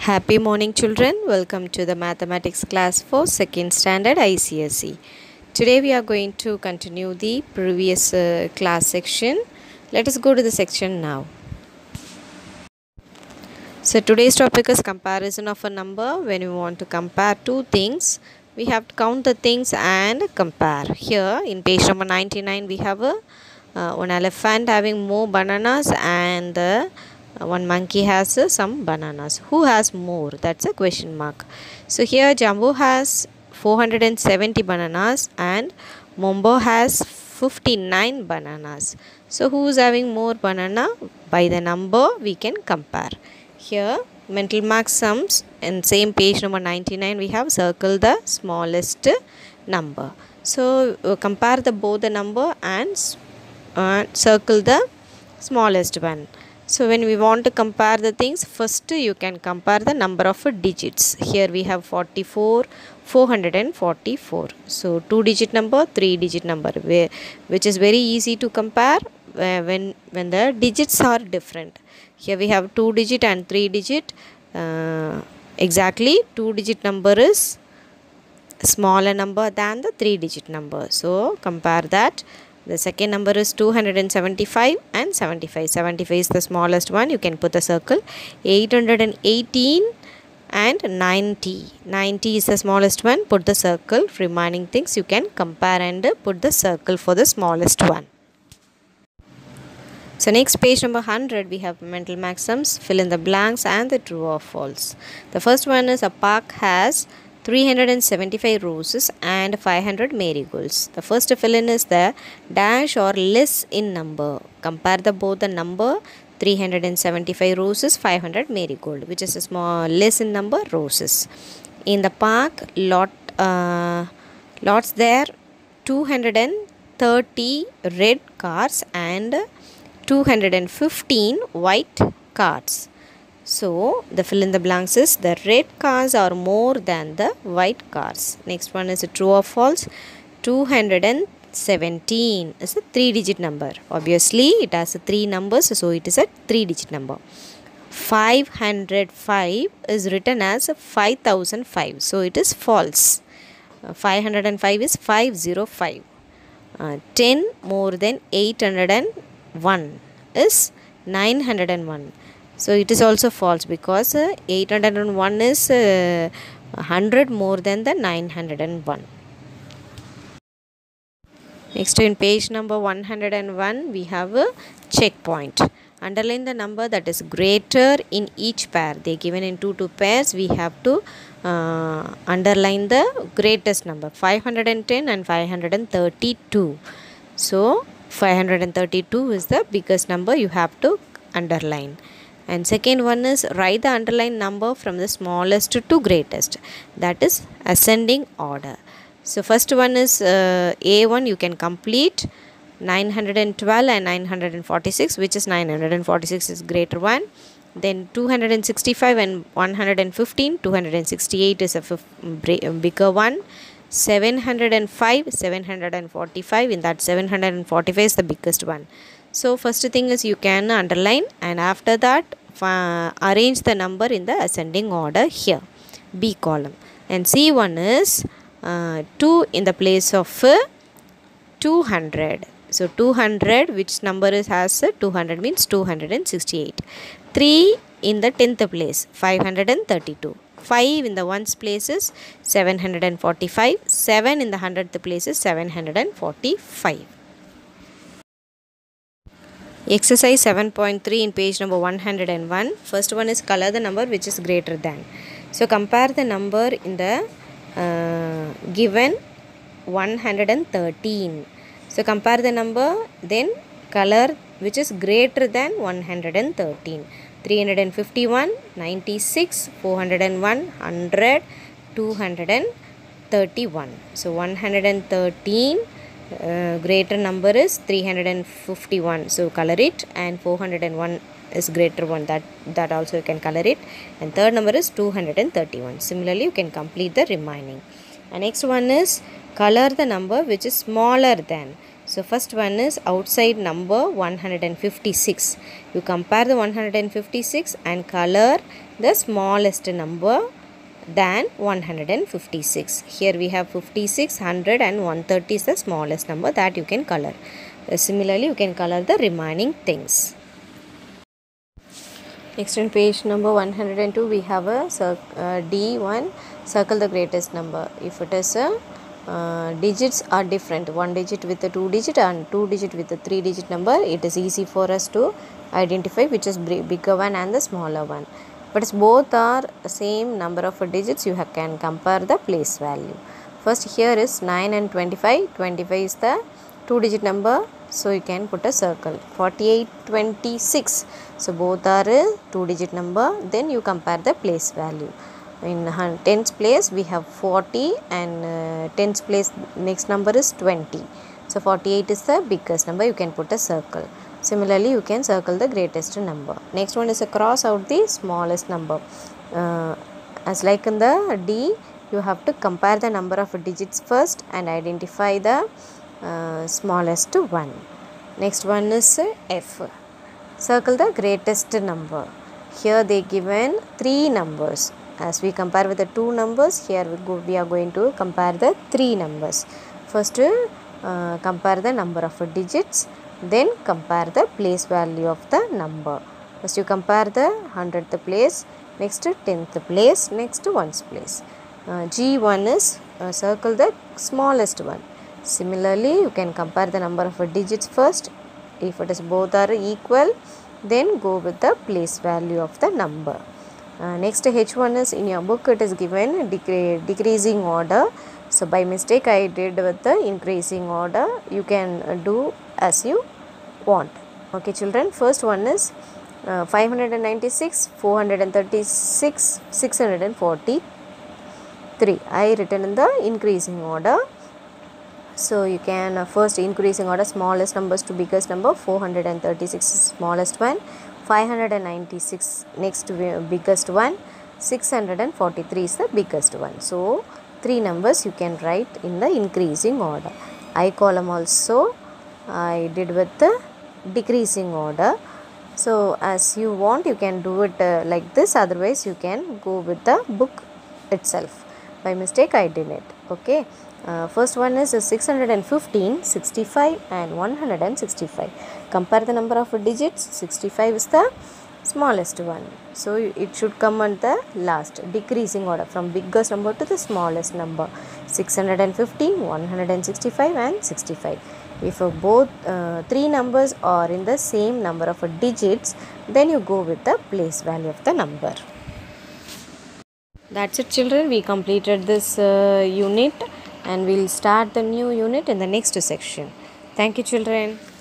Happy morning, children. Welcome to the mathematics class for second standard ICSE. Today we are going to continue the previous class section. Let us go to the section now. So today's topic is comparison of a number. When we want to compare two things, we have to count the things and compare. Here in page number 99 we have one elephant having more bananas and one monkey has some bananas. Who has more? That's a question mark. So here Jumbo has 470 bananas and Mombo has 59 bananas. So who is having more banana? By the number we can compare. Here mental mark sums in same page number 99 we have circle the smallest number. So compare both the number and circle the smallest one. So when we want to compare the things, first you can compare the number of digits. Here we have 44, 444. So 2-digit number, 3-digit number, which is very easy to compare when the digits are different. Here we have 2-digit and 3-digit. Exactly 2-digit number is smaller number than the 3-digit number. So compare that. The second number is 275 and 75. 75 is the smallest one. You can put a circle. 818 and 90. 90 is the smallest one. Put the circle. Remaining things you can compare and put the circle for the smallest one. So next page number 100 we have mental maxims. Fill in the blanks and the true or false. The first one is a park has 375 roses and 500 marigolds. The first fill in is the dash or less in number. Compare both the number 375 roses, 500 marigold, which is a small less in number roses. In the park lots there 230 red cars and 215 white cars. So the fill in the blanks is the red cars are more than the white cars. Next one is a true or false. 217 is a 3-digit number. Obviously it has 3 numbers, so it is a 3-digit number. 505 is written as 5005, so it is false. 505 is 505. 10 more than 801 is 901. So it is also false because 801 is 100 more than the 901. Next in page number 101 we have a checkpoint. Underline the number that is greater in each pair. They are given in two pairs. We have to underline the greatest number. 510 and 532. So 532 is the biggest number you have to underline. And second one is write the underlined number from the smallest to greatest. That is ascending order. So first one is A1 you can complete 912 and 946, which is 946 is greater one. Then 265 and 115, 268 is a bigger one. 705, 745, in that 745 is the biggest one. So first thing is you can underline and after that arrange the number in the ascending order here, B column. And C1 is 2 in the place of 200. So 200, which number has 200 means 268. 3 in the 10th place, 532. 5 in the 1's place is 745. 7 in the 100th place is 745. Exercise 7.3 in page number 101. First one is color the number which is greater than. So compare the number in the given 113. So compare the number, then color which is greater than 113. 351, 96, 401, 100, 231. So 113 greater number is 351, so color it, and 401 is greater one, that also you can color it, and third number is 231. Similarly you can complete the remaining. And next one is color the number which is smaller than. So first one is outside number 156. You compare the 156 and color the smallest number than 156. Here we have 56, 100 and 130 is the smallest number that you can color. Similarly, you can color the remaining things. Next on page number 102 we have a D1, circle the greatest number. If it is a digits are different, one digit with a 2 digit and 2 digit with a 3 digit number, it is easy for us to identify which is bigger one and the smaller one. But both are same number of digits, you can compare the place value. First here is 9 and 25. 25 is the 2 digit number, so you can put a circle. 48, 26, so both are a 2 digit number, then you compare the place value. In tens place we have 40 and tens place next number is 20. So 48 is the biggest number, you can put a circle. Similarly, you can circle the greatest number. Next one is a cross out the smallest number. As like in the D, you have to compare the number of digits first and identify the smallest one. Next one is F. Circle the greatest number. Here they given 3 numbers. As we compare with the 2 numbers, here we are going to compare the 3 numbers. First compare the number of digits, then compare the place value of the number. First you compare the 100th place, next 10th place, next 1st place. G1 is circle the smallest one. Similarly, you can compare the number of digits first. If it is both are equal, then go with the place value of the number. Next H1 is in your book it is given decreasing order. So by mistake I did with the increasing order. You can do as you want. Okay children, first one is 596, 436, 643. I written in the increasing order. So you can first increasing order, smallest numbers to biggest number. 436 is smallest one, 596 next biggest one, 643 is the biggest one. So 3 numbers you can write in the increasing order. I column also I did with the decreasing order. So as you want you can do it like this, otherwise you can go with the book itself. By mistake I did it. Okay. First one is 615, 65 and 165. Compare the number of digits. 65 is the smallest one. So it should come at the last, decreasing order from biggest number to the smallest number. 615, 165 and 65. If both 3 numbers are in the same number of digits, then you go with the place value of the number. That's it children, we completed this unit and we'll start the new unit in the next section. Thank you children.